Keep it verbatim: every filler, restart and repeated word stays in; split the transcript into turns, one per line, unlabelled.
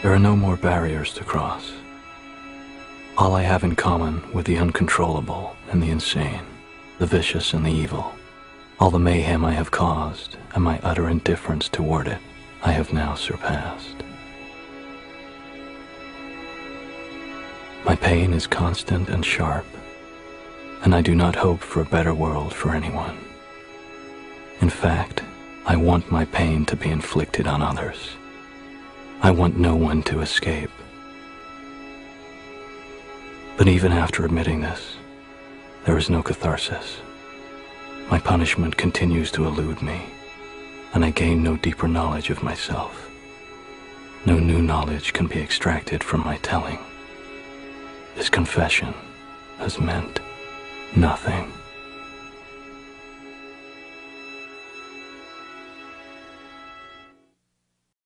There are no more barriers to cross. All I have in common with the uncontrollable and the insane, the vicious and the evil, all the mayhem I have caused and my utter indifference toward it, I have now surpassed. My pain is constant and sharp, and I do not hope for a better world for anyone. In fact, I want my pain to be inflicted on others. I want no one to escape. But even after admitting this, there is no catharsis. My punishment continues to elude me, and I gain no deeper knowledge of myself. No new knowledge can be extracted from my telling. This confession has meant nothing.